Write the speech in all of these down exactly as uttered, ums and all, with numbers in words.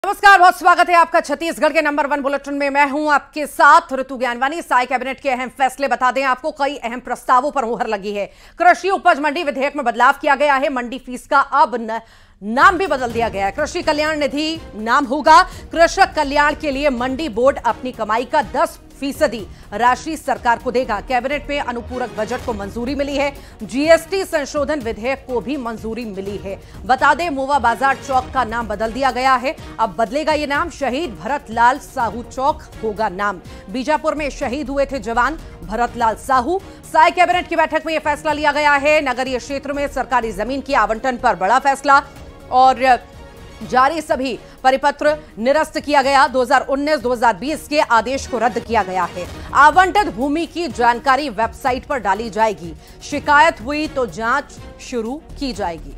नमस्कार, बहुत स्वागत है आपका छत्तीसगढ़ के नंबर वन बुलेटिन में। मैं हूं आपके साथ ऋतु ज्ञानवानी। साय कैबिनेट के अहम फैसले बता दें आपको। कई अहम प्रस्तावों पर मुहर लगी है। कृषि उपज मंडी विधेयक में बदलाव किया गया है। मंडी फीस का अब न, नाम भी बदल दिया गया है। कृषि कल्याण निधि नाम होगा। कृषक कल्याण के लिए मंडी बोर्ड अपनी कमाई का दस फीसदी राशि सरकार को देगा। कैबिनेट में अनुपूरक बजट को मंजूरी मिली है। जीएसटी संशोधन विधेयक को भी मंजूरी मिली है। बता दें, मोवा बाजार चौक का नाम बदल दिया गया है। अब बदलेगा ये नाम, शहीद भरत लाल साहू चौक होगा नाम। बीजापुर में शहीद हुए थे जवान भरत लाल साहू। साय कैबिनेट की बैठक में यह फैसला लिया गया है। नगरीय क्षेत्र में सरकारी जमीन की आवंटन पर बड़ा फैसला और जारी सभी परिपत्र निरस्त किया गया। दो हज़ार उन्नीस दो हज़ार बीस के आदेश को रद्द किया गया है। आवंटित भूमि की जानकारी वेबसाइट पर डाली जाएगी। शिकायत हुई तो जांच शुरू की जाएगी।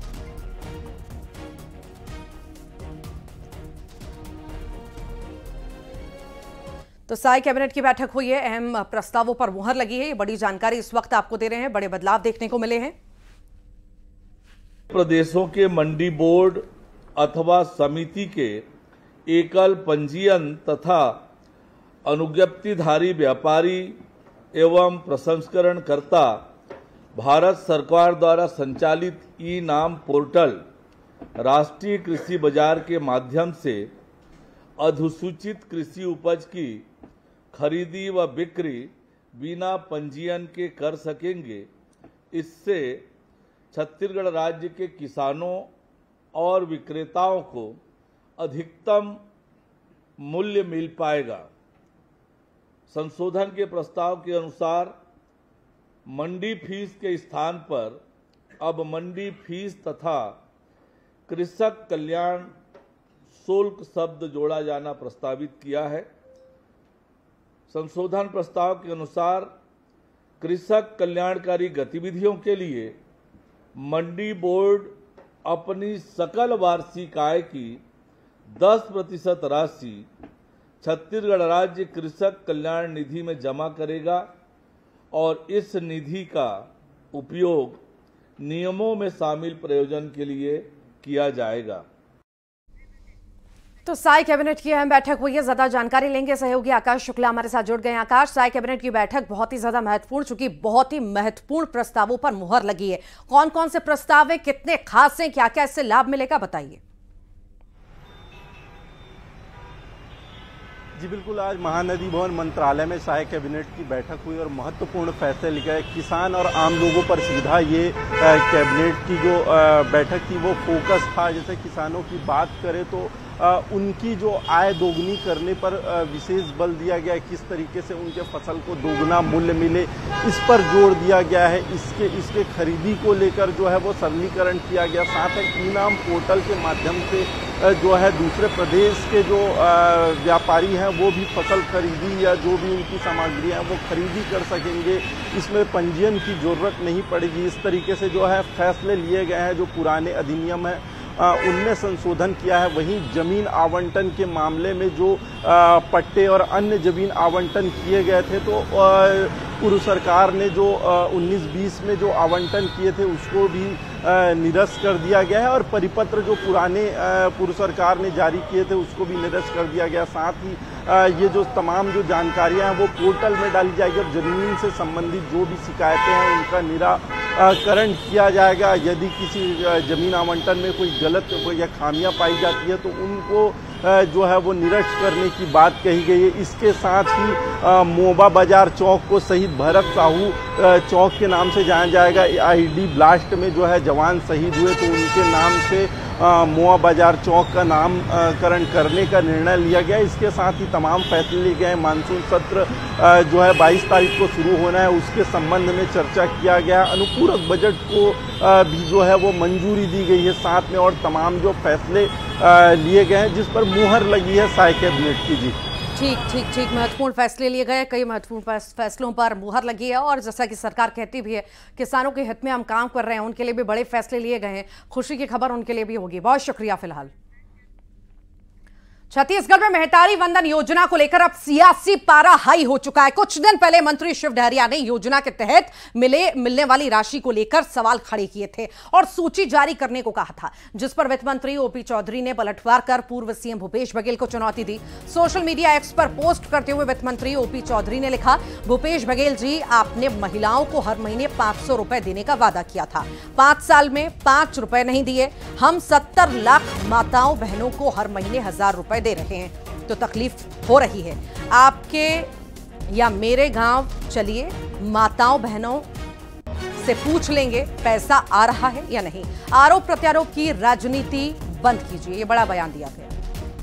तो साय कैबिनेट की बैठक हुई है। अहम प्रस्तावों पर मुहर लगी है। ये बड़ी जानकारी इस वक्त आपको दे रहे हैं। बड़े बदलाव देखने को मिले हैं। प्रदेशों के मंडी बोर्ड अथवा समिति के एकल पंजीयन तथा अनुज्ञप्तिधारी व्यापारी एवं प्रसंस्करणकर्ता भारत सरकार द्वारा संचालित ई नाम पोर्टल राष्ट्रीय कृषि बाजार के माध्यम से अधिसूचित कृषि उपज की खरीदी व बिक्री बिना पंजीयन के कर सकेंगे। इससे छत्तीसगढ़ राज्य के किसानों और विक्रेताओं को अधिकतम मूल्य मिल पाएगा। संशोधन के प्रस्ताव के अनुसार मंडी फीस के स्थान पर अब मंडी फीस तथा कृषक कल्याण शुल्क शब्द जोड़ा जाना प्रस्तावित किया है। संशोधन प्रस्ताव के अनुसार कृषक कल्याणकारी गतिविधियों के लिए मंडी बोर्ड अपनी सकल वार्षिक आय की दस प्रतिशत राशि छत्तीसगढ़ राज्य कृषक कल्याण निधि में जमा करेगा और इस निधि का उपयोग नियमों में शामिल प्रयोजन के लिए किया जाएगा। तो साय कैबिनेट की अहम बैठक हुई है। ज्यादा जानकारी लेंगे सहयोगी आकाश शुक्ला हमारे साथ जुड़ गए। आकाश, साय कैबिनेट की बैठक बहुत ही ज्यादा महत्वपूर्ण, चूंकि बहुत ही महत्वपूर्ण प्रस्तावों पर मुहर लगी है। कौन कौन से प्रस्ताव है, कितने खास हैं, क्या क्या इससे लाभ मिलेगा, बताइए। जी बिल्कुल, आज महानदी भवन मंत्रालय में साय कैबिनेट की बैठक हुई और महत्वपूर्ण फैसले लिए गए। किसान और आम लोगों पर सीधा ये कैबिनेट की जो बैठक थी वो फोकस था। जैसे किसानों की बात करें तो आ, उनकी जो आय दोगुनी करने पर आ, विशेष बल दिया गया है। किस तरीके से उनके फसल को दोगुना मूल्य मिले, इस पर जोर दिया गया है। इसके इसके खरीदी को लेकर जो है वो सरलीकरण किया गया। साथ ही ई नाम पोर्टल के माध्यम से आ, जो है दूसरे प्रदेश के जो व्यापारी हैं वो भी फसल खरीदी या जो भी उनकी सामग्री है वो खरीदी कर सकेंगे। इसमें पंजीयन की जरूरत नहीं पड़ेगी। इस तरीके से जो है फैसले लिए गए हैं। जो पुराने अधिनियम है उनमें संशोधन किया है। वहीं जमीन आवंटन के मामले में जो आ, पट्टे और अन्य जमीन आवंटन किए गए थे तो पूर्व सरकार ने जो उन्नीस बीस में जो आवंटन किए थे उसको भी निरस्त कर दिया गया है और परिपत्र जो पुराने पूर्व सरकार ने जारी किए थे उसको भी निरस्त कर दिया गया। साथ ही ये जो तमाम जो जानकारियां हैं वो पोर्टल में डाली जाएगी और जमीन से संबंधित जो भी शिकायतें हैं उनका निराकरण किया जाएगा। यदि किसी जमीन आवंटन में कोई गलत या खामियां पाई जाती है तो उनको जो है वो निरस्त करने की बात कही गई है। इसके साथ ही मोवा बाजार चौक को शहीद भरत साहू चौक के नाम से जाना जाएगा। आईडी ब्लास्ट में जो है जवान शहीद हुए तो उनके नाम से मोवा बाजार चौक का नामकरण करने का निर्णय लिया गया। इसके साथ ही तमाम फैसले लिए गए। मानसून सत्र जो है बाईस तारीख को शुरू होना है, उसके संबंध में चर्चा किया गया। अनुपूरक बजट को भी जो है वो मंजूरी दी गई है। साथ में और तमाम जो फैसले लिए गए हैं जिस पर मुहर लगी है साय कैबिनेट की। जी ठीक ठीक ठीक महत्वपूर्ण फैसले लिए गए। कई महत्वपूर्ण फैसलों पर मुहर लगी है और जैसा कि सरकार कहती भी है किसानों के हित में हम काम कर रहे हैं, उनके लिए भी बड़े फैसले लिए गए हैं। खुशी की खबर उनके लिए भी होगी। बहुत शुक्रिया। फिलहाल छत्तीसगढ़ में मेहतारी वंदन योजना को लेकर अब सियासी पारा हाई हो चुका है। कुछ दिन पहले मंत्री शिव डहरिया ने योजना के तहत मिले मिलने वाली राशि को लेकर सवाल खड़े किए थे और सूची जारी करने को कहा था, जिस पर वित्त मंत्री ओपी चौधरी ने पलटवार कर पूर्व सीएम भूपेश बघेल को चुनौती दी। सोशल मीडिया एक्स पर पोस्ट करते हुए वित्त मंत्री ओपी चौधरी ने लिखा, भूपेश बघेल जी, आपने महिलाओं को हर महीने पांच सौ रुपए देने का वादा किया था, पांच साल में पांच रुपए नहीं दिए। हम सत्तर लाख माताओं बहनों को हर महीने हजार रुपए दे रहे हैं, तो तकलीफ हो रही है। आपके या मेरे गांव चलिए, माताओं बहनों से पूछ लेंगे पैसा आ रहा है या नहीं। आरोप प्रत्यारोप की राजनीति बंद कीजिए, ये बड़ा बयान दिया गया।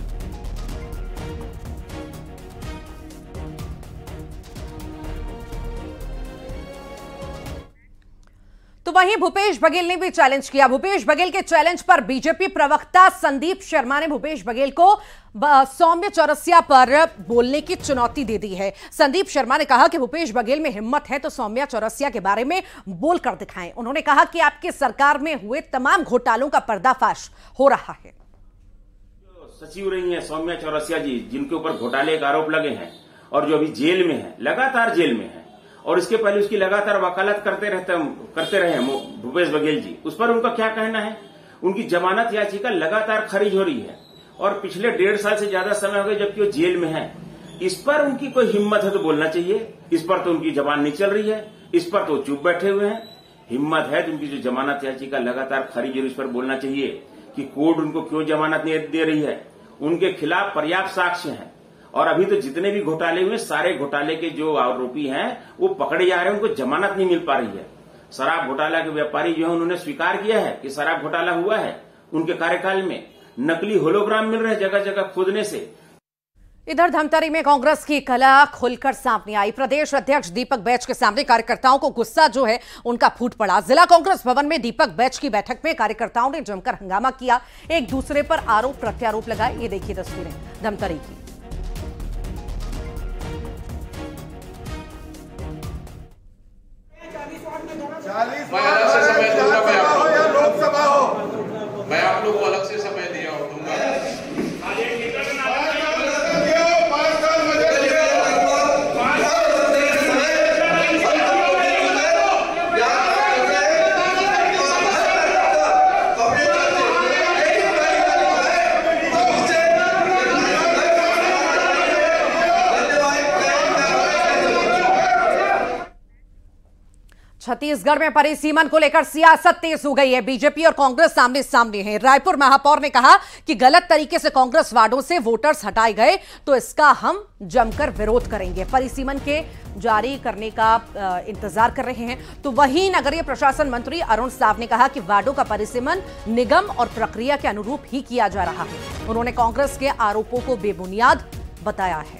तो वहीं भूपेश बघेल ने भी चैलेंज किया। भूपेश बघेल के चैलेंज पर बीजेपी प्रवक्ता संदीप शर्मा ने भूपेश बघेल को सौम्य चौरसिया पर बोलने की चुनौती दे दी है। संदीप शर्मा ने कहा कि भूपेश बघेल में हिम्मत है तो सौम्य चौरसिया के बारे में बोलकर दिखाएं। उन्होंने कहा कि आपकी सरकार में हुए तमाम घोटालों का पर्दाफाश हो रहा है। सचिव रही हैं सौम्य चौरसिया जी, जिनके ऊपर घोटाले के आरोप लगे हैं और जो अभी जेल में है, लगातार जेल में है, और इसके पहले उसकी लगातार वकालत करते रहते करते रहे भूपेश बघेल जी, उस पर उनका क्या कहना है? उनकी जमानत याचिका लगातार खारिज हो रही है और पिछले डेढ़ साल से ज्यादा समय हो गया जबकि वो जेल में है। इस पर उनकी कोई हिम्मत है तो बोलना चाहिए। इस पर तो उनकी जबान नहीं चल रही है, इस पर तो चुप बैठे हुए हैं। हिम्मत है तो उनकी जो जमानत याचिका लगातार खारिज हो, इस पर बोलना चाहिए कि कोर्ट उनको क्यों जमानत नहीं दे रही है। उनके खिलाफ पर्याप्त साक्ष्य है और अभी तो जितने भी घोटाले हुए, सारे घोटाले के जो आरोपी हैं वो पकड़े जा रहे हैं, उनको जमानत नहीं मिल पा रही है। शराब घोटाला के व्यापारी जो है उन्होंने स्वीकार किया है कि शराब घोटाला हुआ है उनके कार्यकाल में। नकली होलोग्राम मिल रहे हैं जगह जगह खोदने से। इधर धमतरी में कांग्रेस की कला खुलकर सामने आई। प्रदेश अध्यक्ष दीपक बैच के सामने कार्यकर्ताओं को गुस्सा जो है उनका फूट पड़ा। जिला कांग्रेस भवन में दीपक बैच की बैठक में कार्यकर्ताओं ने जमकर हंगामा किया, एक दूसरे पर आरोप प्रत्यारोप लगाए। ये देखिए तस्वीरें धमतरी की। मैं अलग से समय दूंगा, मैं आप लोग या लोकसभा हो, मैं आप लोग को अलग से समय दिया दूंगा। छत्तीसगढ़ में परिसीमन को लेकर सियासत तेज हो गई है। बीजेपी और कांग्रेस सामने सामने हैं। रायपुर महापौर ने कहा कि गलत तरीके से कांग्रेस वार्डों से वोटर्स हटाए गए तो इसका हम जमकर विरोध करेंगे। परिसीमन के जारी करने का इंतजार कर रहे हैं। तो वहीं नगरीय प्रशासन मंत्री अरुण साव ने कहा कि वार्डों का परिसीमन निगम और प्रक्रिया के अनुरूप ही किया जा रहा है। उन्होंने कांग्रेस के आरोपों को बेबुनियाद बताया है।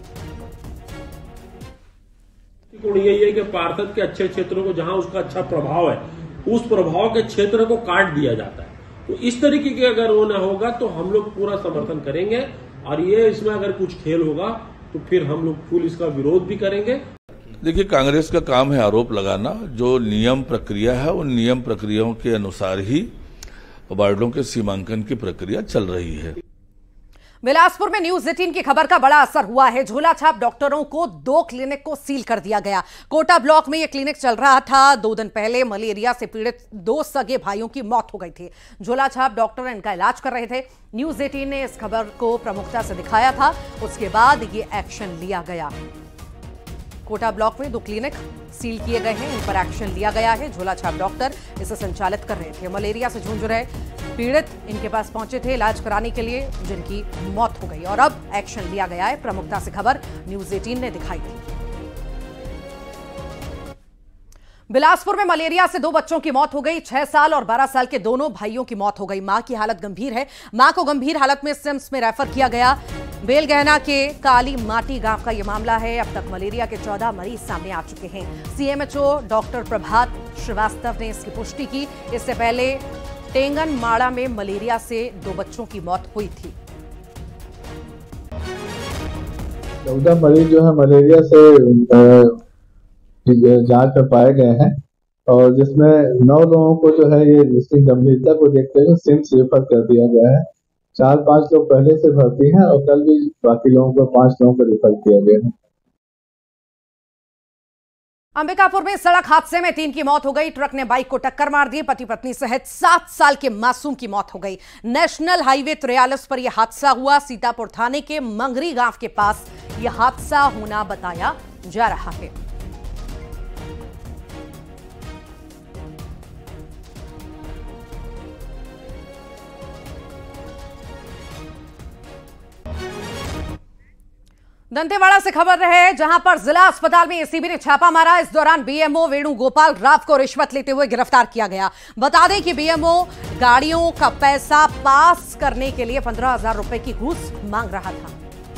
यही है कि पार्षद के अच्छे क्षेत्रों को जहां उसका अच्छा प्रभाव है, उस प्रभाव के क्षेत्र को काट दिया जाता है। तो इस तरीके के अगर वो ना होगा तो हम लोग पूरा समर्थन करेंगे और ये इसमें अगर कुछ खेल होगा तो फिर हम लोग फुल इसका विरोध भी करेंगे। देखिए, कांग्रेस का काम है आरोप लगाना। जो नियम प्रक्रिया है उन नियम प्रक्रियाओं के अनुसार ही वार्डों के सीमांकन की प्रक्रिया चल रही है। बिलासपुर में न्यूज अठारह की खबर का बड़ा असर हुआ है। झोलाछाप डॉक्टरों को दो क्लिनिक को सील कर दिया गया। कोटा ब्लॉक में यह क्लिनिक चल रहा था। दो दिन पहले मलेरिया से पीड़ित दो सगे भाइयों की मौत हो गई थी। झोलाछाप डॉक्टर इनका इलाज कर रहे थे। न्यूज अठारह ने इस खबर को प्रमुखता से दिखाया था। उसके बाद ये एक्शन लिया गया। कोटा ब्लॉक में दो क्लिनिक सील किए गए हैं, इन पर एक्शन लिया गया है। झोलाछाप डॉक्टर इसे संचालित कर रहे थे। मलेरिया से जूझ रहे पीड़ित इनके पास पहुंचे थे इलाज कराने के लिए, जिनकी मौत हो गई और अब एक्शन लिया गया है। प्रमुखता से खबर न्यूज अठारह ने दिखाई थी। बिलासपुर में मलेरिया से दो बच्चों की मौत हो गई। छह साल और बारह साल के दोनों भाइयों की मौत हो गई। मां की हालत गंभीर है। मां को गंभीर हालत में सिम्स में रेफर किया गया। बेलगहना के काली माटी गांव का यह मामला है। अब तक मलेरिया के चौदह मरीज सामने आ चुके हैं। सीएमएचओ डॉक्टर प्रभात श्रीवास्तव ने इसकी पुष्टि की। इससे पहले टेंगन माड़ा में मलेरिया से दो बच्चों की मौत हुई थी। चौदह मरीज जो है मलेरिया से जांच में पाए गए हैं और जिसमें नौ लोगों को जो है ये इसकी गंभीरता को देखते हुए सिम्स रेफर कर दिया गया है। चार पांच लोग पहले से भर्ती हैं और कल भी बाकी लोगों को पांच लोगों को रिफर किया गया है। अंबिकापुर में सड़क हादसे में तीन की मौत हो गई। ट्रक ने बाइक को टक्कर मार दी। पति पत्नी सहित सात साल के मासूम की मौत हो गई। नेशनल हाईवे त्रियालीस पर यह हादसा हुआ। सीतापुर थाने के मंगरी गांव के पास यह हादसा होना बताया जा रहा है। दंतेवाड़ा से खबर है, जहां पर जिला अस्पताल में एसीबी ने छापा मारा। इस दौरान बीएमओ वेणुगोपाल राव को रिश्वत लेते हुए गिरफ्तार किया गया। बता दें कि बीएमओ गाड़ियों का पैसा पास करने के लिए पंद्रह हजार रुपए की घूस मांग रहा था।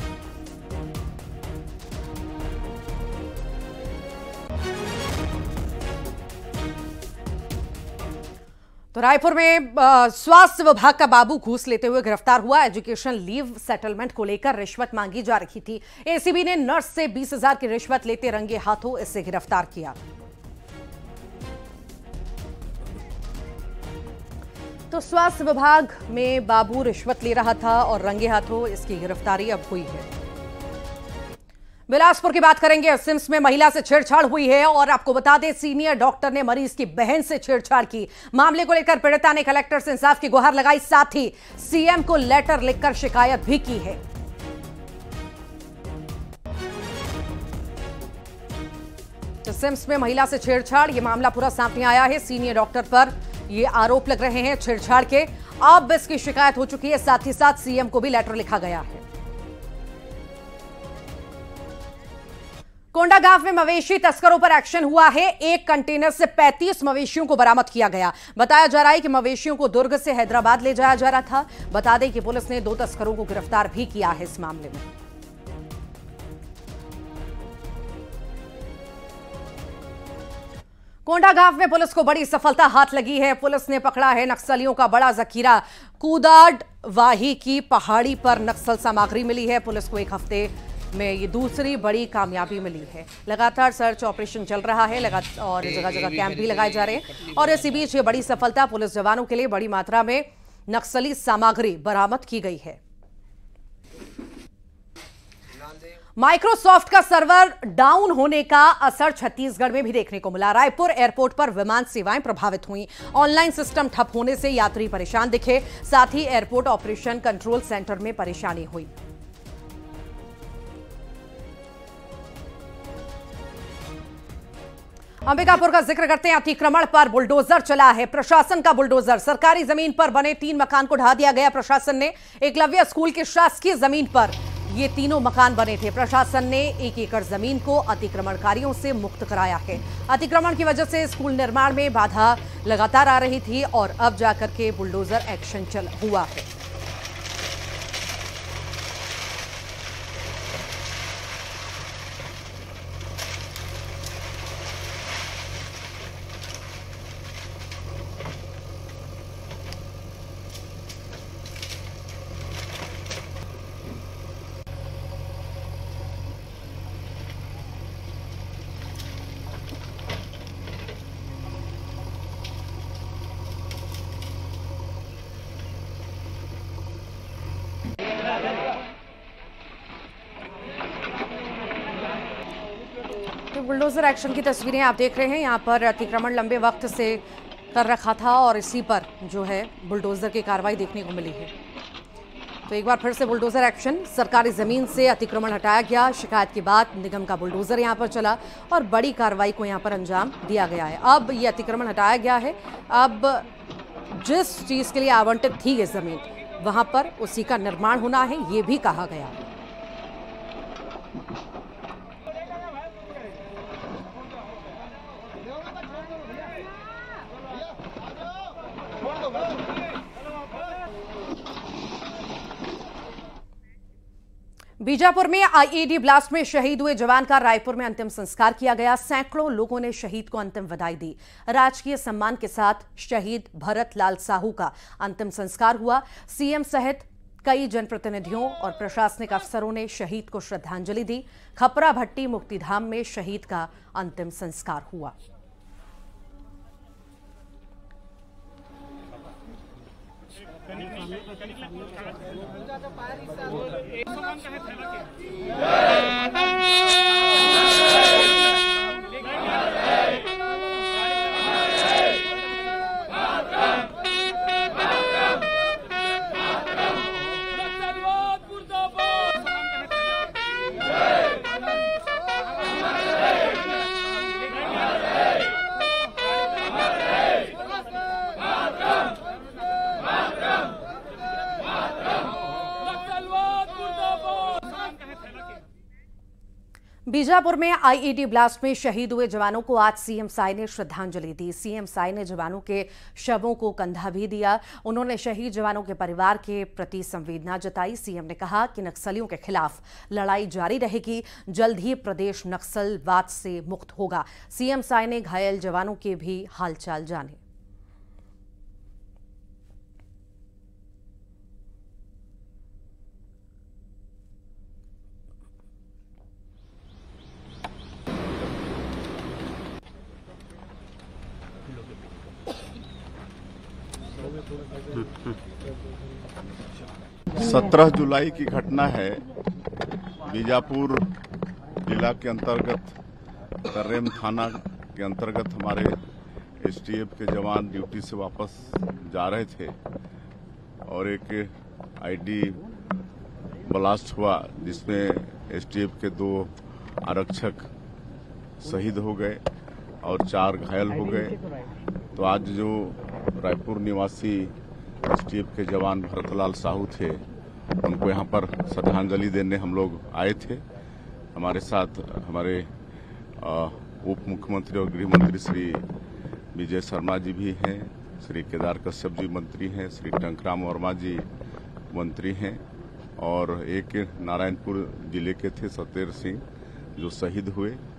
तो रायपुर में स्वास्थ्य विभाग का बाबू घूस लेते हुए गिरफ्तार हुआ। एजुकेशन लीव सेटलमेंट को लेकर रिश्वत मांगी जा रही थी। एसीबी ने नर्स से बीस हजार की रिश्वत लेते रंगे हाथों इसे गिरफ्तार किया। तो स्वास्थ्य विभाग में बाबू रिश्वत ले रहा था और रंगे हाथों इसकी गिरफ्तारी अब हुई है। बिलासपुर की बात करेंगे। सिम्स में महिला से छेड़छाड़ हुई है और आपको बता दें, सीनियर डॉक्टर ने मरीज की बहन से छेड़छाड़ की। मामले को लेकर पीड़िता ने कलेक्टर से इंसाफ की गुहार लगाई। साथ ही सीएम को लेटर लिखकर शिकायत भी की है। तो सिम्स में महिला से छेड़छाड़, यह मामला पूरा सामने आया है। सीनियर डॉक्टर पर यह आरोप लग रहे हैं छेड़छाड़ के। अब इसकी शिकायत हो चुकी है। साथ ही साथ सीएम को भी लेटर लिखा गया है। कोंडागांव में मवेशी तस्करों पर एक्शन हुआ है। एक कंटेनर से पैंतीस मवेशियों को बरामद किया गया। बताया जा रहा है कि मवेशियों को दुर्ग से हैदराबाद ले जाया जा रहा था। बता दें कि पुलिस ने दो तस्करों को गिरफ्तार भी किया है इस मामले में। कोंडागांव में पुलिस को बड़ी सफलता हाथ लगी है। पुलिस ने पकड़ा है नक्सलियों का बड़ा जखीरा। कुदाडवाही की पहाड़ी पर नक्सल सामग्री मिली है। पुलिस को एक हफ्ते में ये दूसरी बड़ी कामयाबी मिली है। लगातार सर्च ऑपरेशन चल रहा है लगातार और जगह जगह कैंप भी लगाए जा रहे हैं। और इसी बीच ये बड़ी सफलता पुलिस जवानों के लिए बड़ी मात्रा में नक्सली सामग्री बरामद की गई है। माइक्रोसॉफ्ट का सर्वर डाउन होने का असर छत्तीसगढ़ में भी देखने को मिला। रायपुर एयरपोर्ट पर विमान सेवाएं प्रभावित हुई। ऑनलाइन सिस्टम ठप होने से यात्री परेशान दिखे। साथ ही एयरपोर्ट ऑपरेशन कंट्रोल सेंटर में परेशानी हुई। अंबिकापुर का जिक्र करते हैं। अतिक्रमण पर बुलडोजर चला है। प्रशासन का बुलडोजर। सरकारी जमीन पर बने तीन मकान को ढा दिया गया प्रशासन ने। एकलव्य स्कूल की शासकीय जमीन पर ये तीनों मकान बने थे। प्रशासन ने एक एकड़ जमीन को अतिक्रमणकारियों से मुक्त कराया है। अतिक्रमण की वजह से स्कूल निर्माण में बाधा लगातार आ रही थी और अब जाकर के बुलडोजर एक्शन चल हुआ है। बुलडोजर एक्शन की तस्वीरें आप देख रहे हैं। यहाँ पर अतिक्रमण लंबे वक्त से कर रखा था और इसी पर जो है बुलडोजर की कार्रवाई देखने को मिली है। तो एक बार फिर से बुलडोजर एक्शन। सरकारी जमीन से अतिक्रमण हटाया गया। शिकायत के बाद निगम का बुलडोजर यहाँ पर चला और बड़ी कार्रवाई को यहाँ पर अंजाम दिया गया है। अब ये अतिक्रमण हटाया गया है। अब जिस चीज़ के लिए आवंटित थी ये जमीन, वहाँ पर उसी का निर्माण होना है, ये भी कहा गया है। बीजापुर में आईईडी ब्लास्ट में शहीद हुए जवान का रायपुर में अंतिम संस्कार किया गया। सैकड़ों लोगों ने शहीद को अंतिम विदाई दी। राजकीय सम्मान के साथ शहीद भरत लाल साहू का अंतिम संस्कार हुआ। सीएम सहित कई जनप्रतिनिधियों और प्रशासनिक अफसरों ने शहीद को श्रद्धांजलि दी। खपरा भट्टी मुक्तिधाम में शहीद का अंतिम संस्कार हुआ। बीजापुर में आईईडी ब्लास्ट में शहीद हुए जवानों को आज सीएम साई ने श्रद्धांजलि दी। सीएम साई ने जवानों के शवों को कंधा भी दिया। उन्होंने शहीद जवानों के परिवार के प्रति संवेदना जताई। सीएम ने कहा कि नक्सलियों के खिलाफ लड़ाई जारी रहेगी, जल्द ही प्रदेश नक्सलवाद से मुक्त होगा। सीएम साई ने घायल जवानों के भी हालचाल जाने। सत्रह जुलाई की घटना है। बीजापुर जिला के अंतर्गत कर्रेम थाना के अंतर्गत हमारे एसटीएफ के जवान ड्यूटी से वापस जा रहे थे और एक आईडी ब्लास्ट हुआ जिसमें एसटीएफ के दो आरक्षक शहीद हो गए और चार घायल हो गए। तो आज जो रायपुर निवासी एसटीएफ के जवान भरतलाल साहू थे, उनको यहाँ पर श्रद्धांजलि देने हम लोग आए थे। हमारे साथ हमारे उप मुख्यमंत्री और गृह मंत्री श्री विजय शर्मा जी भी हैं, श्री केदार कश्यप जी मंत्री हैं, श्री टंकराम वर्मा जी मंत्री हैं और एक नारायणपुर जिले के थे सतेर सिंह जो शहीद हुए।